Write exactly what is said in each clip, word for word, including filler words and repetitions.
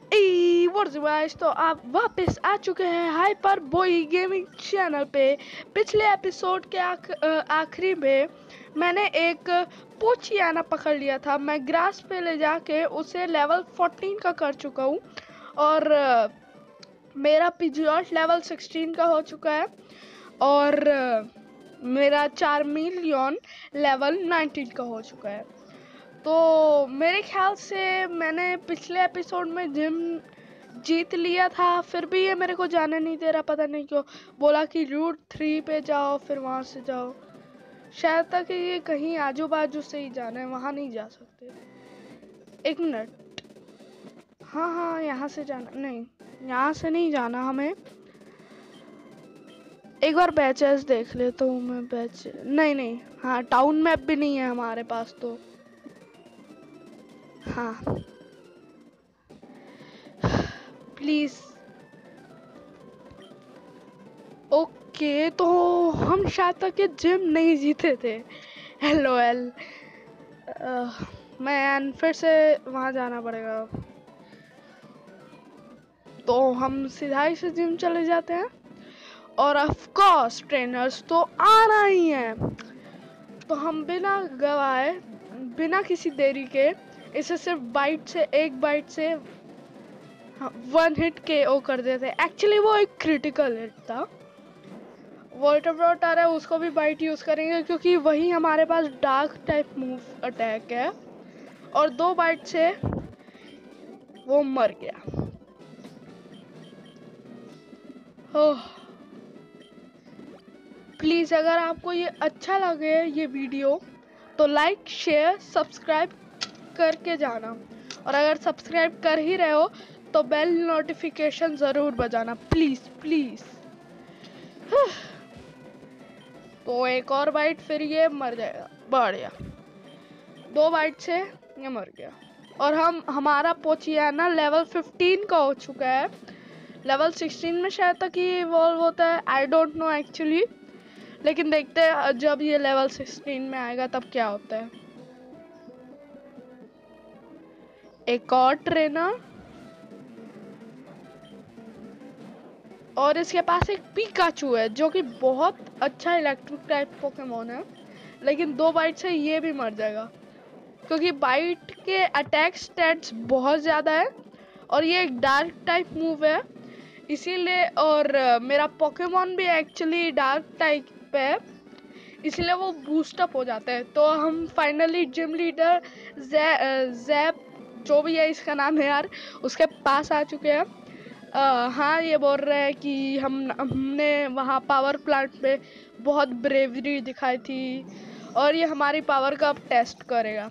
ई guys, तो आप वापस आ चुके हैं हाइपर बॉय गेमिंग चैनल पे। पिछले एपिसोड के आख, आखिरी में मैंने एक पोचियाना पकड़ लिया था। मैं ग्रास पे ले जाके उसे लेवल फोर्टीन का कर चुका हूँ और अ, मेरा पिजियॉट लेवल सिक्सटीन का हो चुका है और अ, मेरा चार्मिलियन लेवल नाइनटीन का हो चुका है। तो मेरे ख्याल से मैंने पिछले एपिसोड में जिम जीत लिया था, फिर भी ये मेरे को जाने नहीं दे रहा। पता नहीं क्यों बोला कि रूट थ्री पे जाओ, फिर वहां से जाओ। शायद तक ये कहीं आजू बाजू से ही जाना है, वहां नहीं जा सकते। एक मिनट, हाँ हाँ यहाँ से जाना, नहीं यहाँ से नहीं जाना हमें। एक बार बैचेस देख लेता हूँ मैं। बैच नहीं नहीं, हाँ टाउन मैप भी नहीं है हमारे पास तो। हाँ प्लीज। ओके, तो हम शायद तक ये जिम नहीं जीते थे। हेलो एल, मैं फिर से वहां जाना पड़ेगा। तो हम सीधा ही से जिम चले जाते हैं और ऑफ कोर्स ट्रेनर्स तो आना ही है। तो हम बिना गवाए, बिना किसी देरी के इसे सिर्फ बाइट से, एक बाइट से वन हिट के ओ कर देते। एक्चुअली वो एक क्रिटिकल हिट था। वॉल्टर ब्रॉट आ रहा है, उसको भी बाइट यूज करेंगे क्योंकि वही हमारे पास डार्क टाइप मूव अटैक है और दो बाइट से वो मर गया। प्लीज अगर आपको ये अच्छा लगे ये वीडियो तो लाइक शेयर सब्सक्राइब करके जाना, और अगर सब्सक्राइब कर ही रहे हो तो बेल नोटिफिकेशन जरूर बजाना प्लीज प्लीज। तो एक और बाइट, फिर ये मर जाएगा। बढ़िया, दो बाइट से ये मर गया और हम हमारा पोचियाना लेवल फिफ्टीन का हो चुका है। लेवल सिक्सटीन में शायद तक ये इवॉल्व होता है, आई डोंट नो एक्चुअली, लेकिन देखते हैं जब ये लेवल सिक्सटीन में आएगा तब क्या होता है। एक और ट्रेनर और इसके पास एक पिकाचू है जो कि बहुत अच्छा इलेक्ट्रिक टाइप पोकेमोन है, लेकिन दो बाइट से ये भी मर जाएगा क्योंकि बाइट के अटैक स्टैट्स बहुत ज़्यादा है और ये एक डार्क टाइप मूव है इसीलिए। और uh, मेरा पोकेमोन भी एक्चुअली डार्क टाइप है, इसलिए वो बूस्टअप हो जाता है। तो हम फाइनली जिम लीडर जैप, जो भी है इसका नाम है यार, उसके पास आ चुके हैं। Uh, हाँ ये बोल रहे हैं कि हम हमने वहाँ पावर प्लांट पे बहुत ब्रेवरी दिखाई थी और ये हमारी पावर का अब टेस्ट करेगा।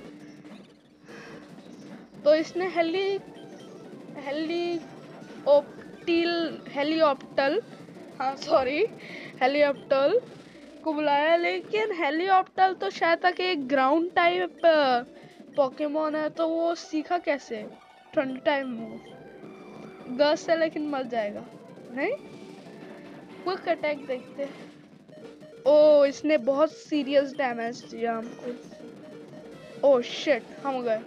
तो इसने हेली हेली ओप्टिल हेलीऑप्टल हाँ सॉरी हेलीऑप्टल को बुलाया, लेकिन हेलीऑप्टल तो शायद तक एक ग्राउंड टाइप पोकेमोन है, तो वो सीखा कैसे ठंड टाइप मूव गस से, लेकिन मर जाएगा नहीं। क्विक अटैक देखते। ओ इसने बहुत सीरियस डैमेज दिया हमको। ओ शिट, हम गए।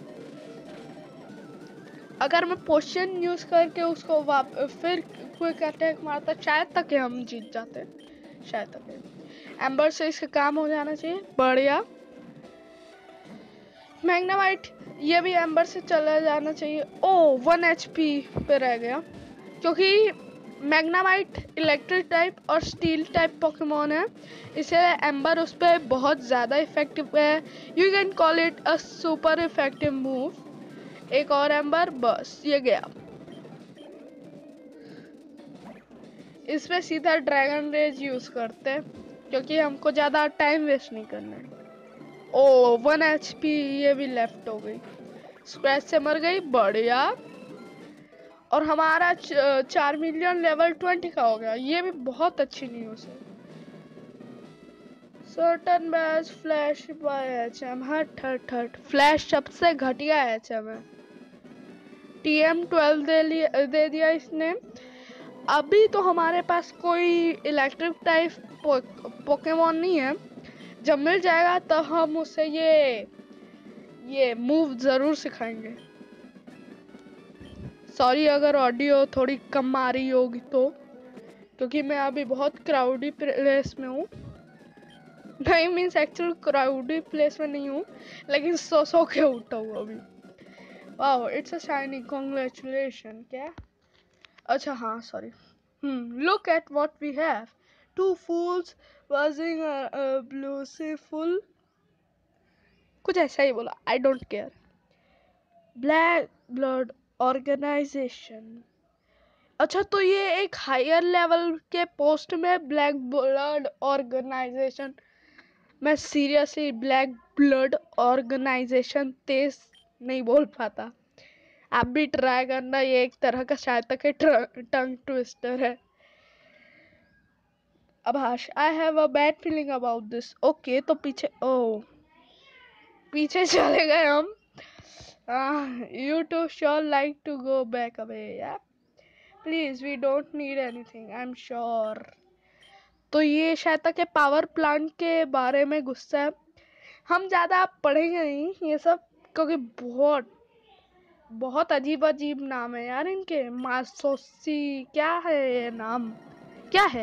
अगर मैं पोशन यूज करके उसको वाप फिर क्विक अटैक मारता शायद तक हम जीत जाते, शायद तक। एम्बर से इसका काम हो जाना चाहिए। बढ़िया, मैग्नामाइट ये भी एम्बर से चला जाना चाहिए। ओ वन एचपी पे रह गया क्योंकि मैग्नामाइट इलेक्ट्रिक टाइप और स्टील टाइप पोकेमोन है, इसलिए एम्बर उस पर बहुत ज़्यादा इफेक्टिव है। You can call it a super effective move. एक और एम्बर, बस ये गया। इस पे सीधा ड्रैगन रेज यूज करते हैं क्योंकि हमको ज़्यादा टाइम वेस्ट नहीं करना है। ओ वन एचपी ये भी लेफ्ट हो गई, स्क्रैच से मर गई। बढ़िया, और हमारा चार मिलियन लेवल ट्वेंटी का हो गया, ये भी बहुत अच्छी न्यूज़ है। Certain batch flash by HM, हट हट हट, फ्लैश सबसे घटिया एचएम है। टीएम ट्वेल्व दे लिया, दे दिया इसने। अभी तो हमारे पास कोई इलेक्ट्रिक टाइप पो, पोकेमोन नहीं है, जब मिल जाएगा तो हम उसे ये ये मूव जरूर सिखाएंगे। सॉरी अगर ऑडियो थोड़ी कम आ रही होगी तो, क्योंकि मैं अभी बहुत क्राउडी प्लेस में हूँ। नहीं मीन्स एक्चुअल क्राउडी प्लेस में नहीं हूँ, लेकिन सो सो के उठा हूँ अभी। Wow it's a shining, congratulation. क्या? अच्छा हाँ sorry. Hmm look at what we have, two fools wasting a beautiful, कुछ ऐसा ही बोला, I don't care. Black blood organisation, अच्छा तो ये एक हायर लेवल के पोस्ट में ब्लैक ब्लड ऑर्गेनाइजेशन। मैं सीरियसली ब्लैक ब्लड ऑर्गेनाइजेशन तेज नहीं बोल पाता। आप भी ट्राई करना, ये एक तरह का शायद तक टंग ट्विस्टर है। Abhash, I have a bad feeling about this. Okay तो पीछे, ओ पीछे चले गए हम। You two sure like to go back away, या please we don't need anything, I am sure. तो ये शायद तक पावर प्लांट के बारे में गुस्सा है। हम ज़्यादा पढ़ेंगे नहीं ये सब, क्योंकि बहुत बहुत अजीब अजीब नाम है यार इनके। मासोसी क्या है ये नाम, क्या है?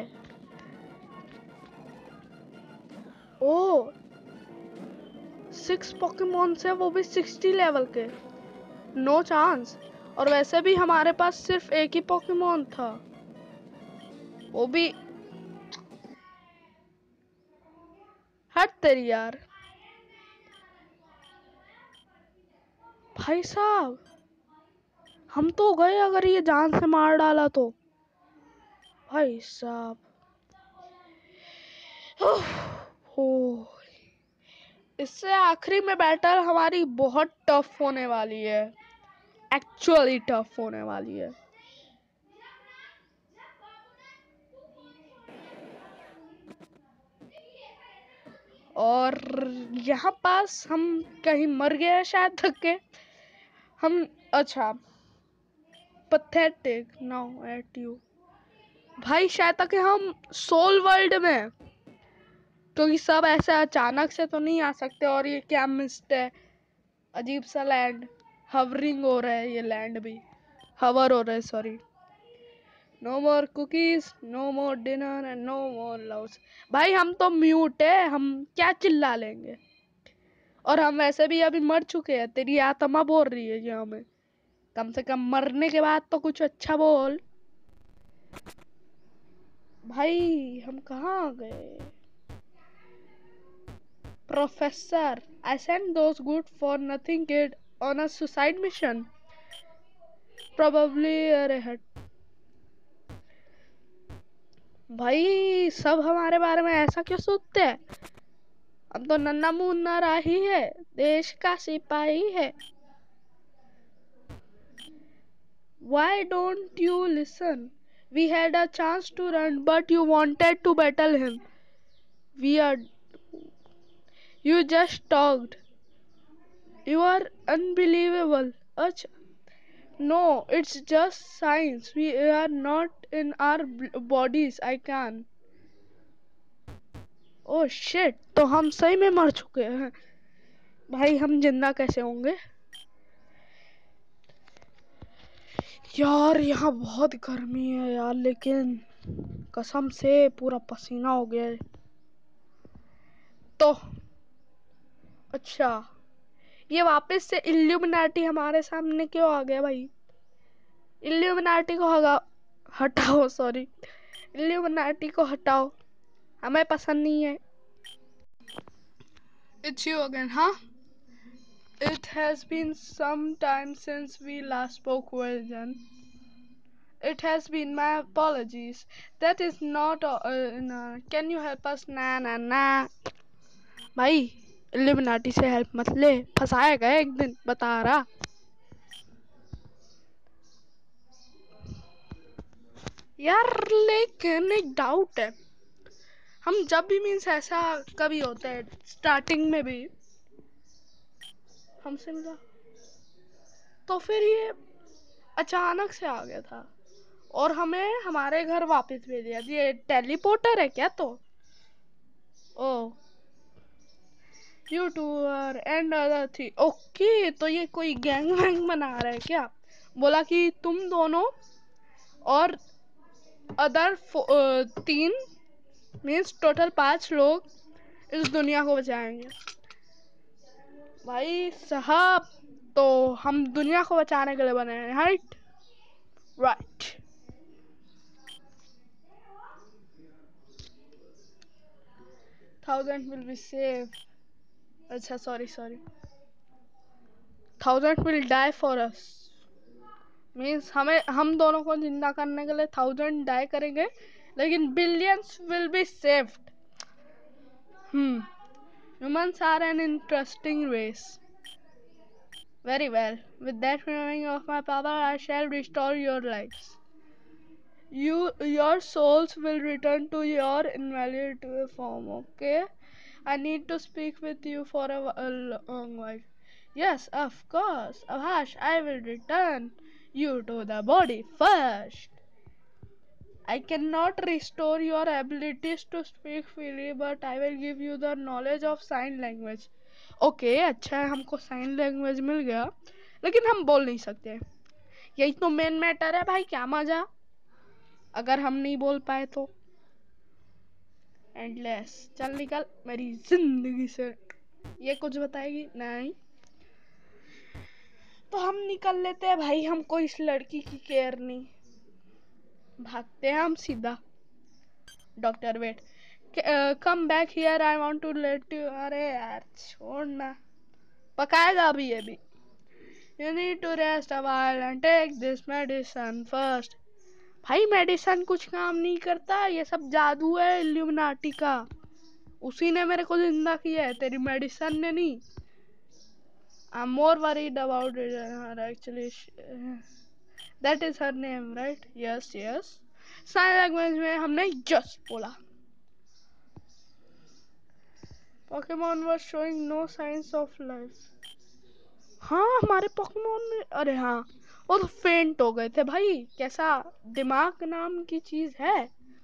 ओ सिक्स पोकेमोन से, वो भी सिक्सटी लेवल के, नो चांस। और वैसे भी हमारे पास सिर्फ एक ही पोकेमोन था, वो भी हट तेरी यार। भाई साहब हम तो गए अगर ये जान से मार डाला तो। भाई साहब हो, इससे आखिरी में बैटल हमारी बहुत टफ होने वाली है, एक्चुअली टफ होने वाली है। और यहाँ पास हम कहीं मर गए शायद थक के हम। अच्छा पथेटिक नाउ एट यू। भाई शायद तक हम सोल वर्ल्ड में, क्योंकि सब ऐसे अचानक से तो नहीं आ सकते। और ये क्या मिस्ट है, अजीब सा लैंड, हवरिंग हो रहा है ये लैंड भी, हवर हो रहा है sorry. No more cookies, no more dinner and no more loves. भाई हम तो म्यूट है, हम क्या चिल्ला लेंगे। और हम वैसे भी अभी मर चुके हैं, तेरी आत्मा बोल रही है कि हमें कम से कम मरने के बाद तो कुछ अच्छा बोल। भाई हम कहाँ आ गए? Professor, I sent those good for nothing kid on a suicide mission. Probably अरे हट। भाई सब हमारे बारे में ऐसा क्यों सोचते हैं? हम तो नन्ना मुन्ना राही है, देश का सिपाही है। Why don't you listen? We had a chance to run, but you wanted to battle him. We are. You just talked. You are unbelievable. अच्छा. No, it's just science. We are not in our bodies. I can. Oh shit, तो हम सही में मर चुके हैं। भाई हम जिंदा कैसे होंगे? यार यहाँ बहुत गर्मी है यार, लेकिन कसम से पूरा पसीना हो गया है। तो अच्छा ये वापस से इल्यूमिनाटी हमारे सामने क्यों आ गया भाई? इल्यूमिनाटी को हगा हटाओ, सॉरी इल्यूमिनाटी को हटाओ, हमें पसंद नहीं है। It's you again, huh? It has been some time since we last spoke, Virgin. It has been, my apologies. That is not uh, uh, can you help us? ना ना ना भाई इल्यूमिनाटी से हेल्प मत ले, फंसाएगा एक दिन बता रहा। यार लेकिन एक डाउट है, हम जब भी मीन्स ऐसा कभी होता है स्टार्टिंग में भी हमसे मिला, तो फिर ये अचानक से आ गया था और हमें हमारे घर वापस भेज दिया। ये टेलीपोर्टर है क्या? तो ओ यूट्यूबर एंड अदर थी। ओके तो ये कोई गैंग वैंग बना रहा है क्या? बोला कि तुम दोनों और अदर तीन मीन्स टोटल पांच लोग इस दुनिया को बचाएंगे। भाई साहब, तो हम दुनिया को बचाने के लिए बने हैं, right right. Thousand will be save, अच्छा sorry sorry, thousand will die for us, means हमें हम दोनों को जिंदा करने के लिए थाउजेंड डाई करेंगे, लेकिन billions will be saved. Hmm humans are an interesting race. Very well, with that feeling of my power I shall restore your lives. You your souls will return to your invaluable form. Okay, I need to speak with you for a, a long while. Yes, of course, Abhash, I will return you to the body first. I cannot restore your abilities to speak freely, but I will give you the knowledge of sign language. Okay okay, अच्छा है, हमको sign language मिल गया, लेकिन हम बोल नहीं सकते। यही तो मेन मैटर है भाई, क्या मजा अगर हम नहीं बोल पाए तो। एंडलेस, चल निकल मेरी जिंदगी से। ये कुछ बताएगी नहीं तो हम निकल लेते हैं भाई, हमको इस लड़की की केयर नहीं। भागते हैं हम सीधा। Doctor wait, come back here, I want to let you. अरे यार छोड़ना, पकाएगा अभी ये भी। You need to rest a while and take this medicine first. भाई मेडिसिन कुछ काम नहीं करता, ये सब जादू है इल्यूमिनाटी का। उसी ने मेरे को जिंदा किया है, तेरी मेडिसिन ने नहीं। I'm more worried about it her actually. That is her name, right? Yes, yes. Sign language में हमने just बोला। Pokemon was showing no signs of life. हाँ हमारे पोकेमोन में, अरे हाँ वो तो फेंट हो गए थे भाई। कैसा दिमाग नाम की चीज है।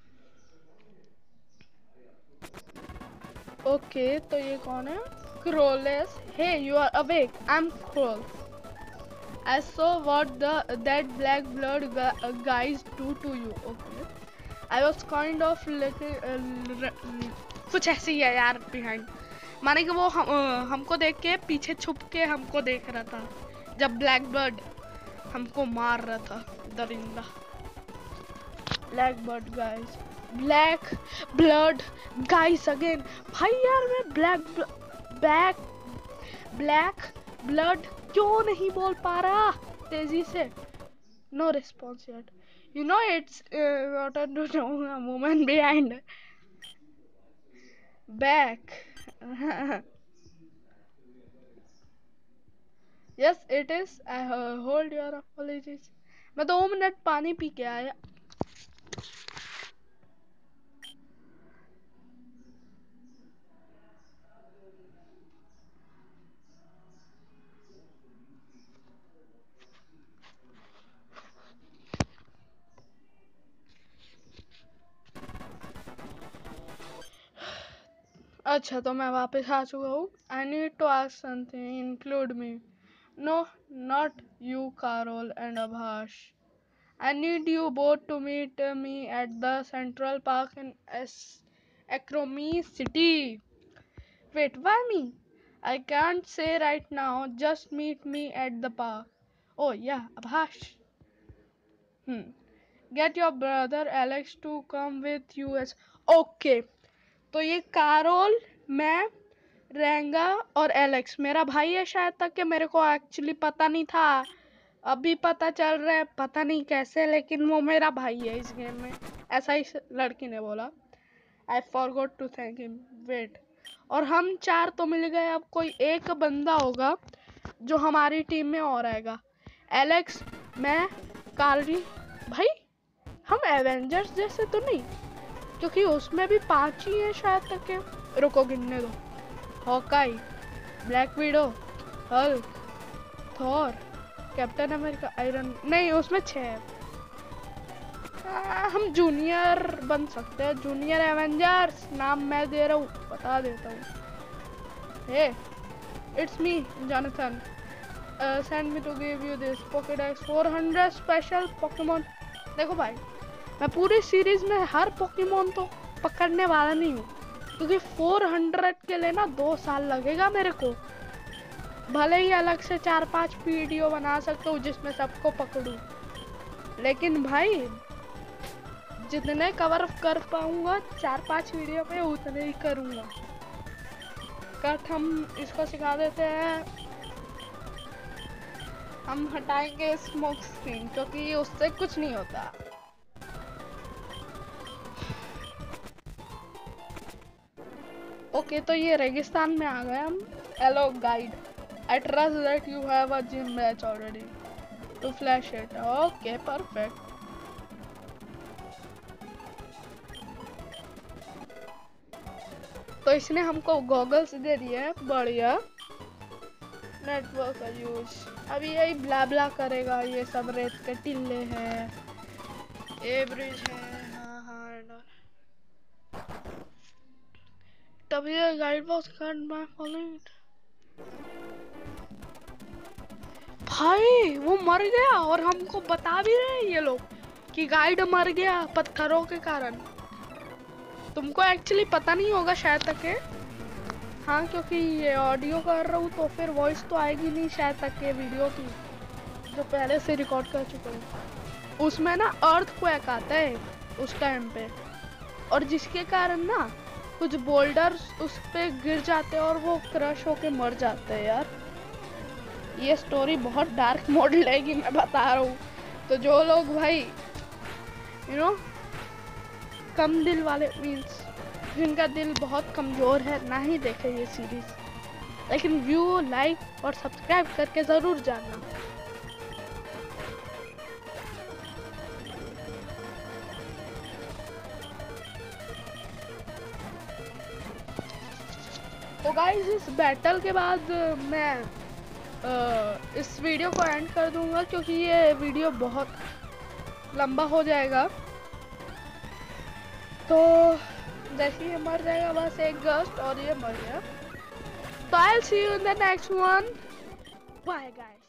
ओके तो ये कौन है? क्रोलेस। Hey you are awake, I am Carol. I saw what the that black blood guys do to you. Okay. I was kind of looking, uh, कुछ ऐसे ही है यार behind. माने कि वो हम, uh, हमको देख के पीछे छुप के हमको देख रहा था जब ब्लैक बर्ड हमको मार रहा था, दरिंदा। Black bird guys, black blood guys again. भाई यार मैं ब्लैक ब्लैक ब्लैक ब्लड क्यों नहीं बोल पा रहा तेजी से। No response yet, you know it's water to no woman behind back. Yes it is, I hold your apologies. मैं दो मिनट पानी पी के आया। अच्छा तो मैं वापस आ चुका हूँ। I need to ask something, include me. No not you Carol and Abhash. I need you both to meet me at the Central Park in Acromy City. Wait, why me? I can't say right now, just meet me at the park. Oh yeah, Abhash. Hmm. Get your brother Alex to come with you as... Okay. तो ये Carol, मैं, रेंगा और Alex मेरा भाई है शायद तक कि मेरे को एक्चुअली पता नहीं था, अभी पता चल रहा है, पता नहीं कैसे, लेकिन वो मेरा भाई है इस गेम में, ऐसा ही लड़की ने बोला। I forgot to thank him. Wait, और हम चार तो मिल गए, अब कोई एक बंदा होगा जो हमारी टीम में और आएगा। एलेक्स, मैं, कार्ली। भाई हम एवेंजर्स जैसे तो नहीं, क्योंकि उसमें भी पांच ही हैं शायद तक के। रुको गिनने दो। Hawkeye, Black Widow, Hulk, Thor, Captain America, Iron, नहीं उसमें छह। हम जूनियर बन सकते हैं, जूनियर एवेंजर्स नाम मैं दे रहा हूँ, बता देता हूँ। Hey it's me Jonathan. Send me to give you this Pokedex four hundred special Pokemon. देखो भाई, मैं पूरी सीरीज में हर पोकेमोन तो पकड़ने वाला नहीं हूँ, क्योंकि फोर हंड्रेड के लिए ना दो साल लगेगा मेरे को। भले ही अलग से चार पांच वीडियो बना सकता हूँ जिसमें सबको पकड़ूं, लेकिन भाई जितने कवर कर पाऊंगा चार पांच वीडियो में उतने ही करूंगा। कट हम इसको सिखा देते हैं, हम हटाएंगे स्मोक स्क्रीन क्योंकि उससे कुछ नहीं होता। ओके तो ये रेगिस्तान में आ गए हम। Hello guide, I trust that you have a gym match already to flash it. Okay, perfect. तो इसने हमको गॉगल्स दे दिए हैं, बढ़िया। नेटवर्क का यूज अभी यही ब्ला ब्ला करेगा, ये सब रेत के टिल्ले हैं, ए ब्रिज है, हाँ हाँ। तब ये गाइड बॉक्स कार्ड में फॉलोइंग भाई वो मर गया और हमको बता भी रहे हैं ये लोग कि गाइड मर गया पत्थरों के कारण। तुमको एक्चुअली पता नहीं होगा शायद तक के, हाँ क्योंकि ये ऑडियो कर रहा हूँ तो फिर वॉइस तो आएगी नहीं शायद तक के वीडियो की जो पहले से रिकॉर्ड कर चुका हूँ। उसमें ना अर्थक्वेक आता है उस टाइम पे, और जिसके कारण ना कुछ बोल्डर्स उस पे गिर जाते हैं और वो क्रश होके मर जाते हैं। यार ये स्टोरी बहुत डार्क मोड लेगी, मैं बता रहा हूँ। तो जो लोग भाई यू नो कम दिल वाले, मीन्स जिनका दिल बहुत कमजोर है, ना ही देखे ये सीरीज, लेकिन व्यू लाइक और सब्सक्राइब करके जरूर जाना। तो गाइस इस बैटल के बाद मैं Uh, इस वीडियो को एंड कर दूंगा क्योंकि ये वीडियो बहुत लंबा हो जाएगा। तो जैसे ये मर जाएगा बस एक गस्ट और ये मर गया, तो I will see you in the next one. Bye guys.